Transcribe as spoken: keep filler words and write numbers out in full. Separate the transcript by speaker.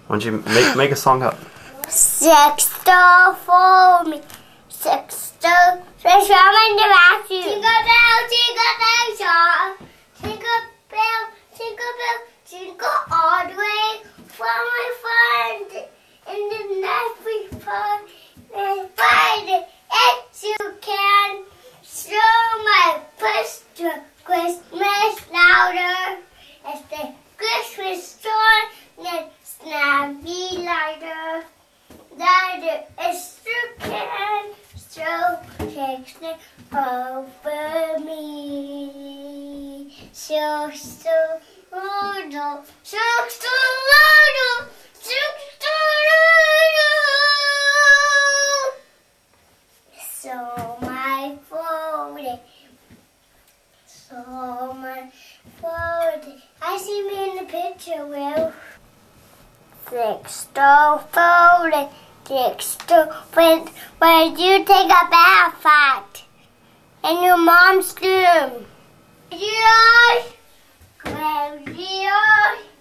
Speaker 1: Why don't you make make a song up?
Speaker 2: Sixto for me. Sixto. There's someone to ask you. Jingle bell, jingle bell, jingle. Jingle bell, jingle bell, jingle all the way from my friend in the night before and find it if you can. Show my push to Christmas louder. It's the Christmas store and snappy lighter. That is you can. So takes it over me. So so loud, so so loud, so so loud. So my forty, so my forty. I see me in the picture, Will. Six to forty. Six to when when you take a bath at in your mom's room. Yes, yes.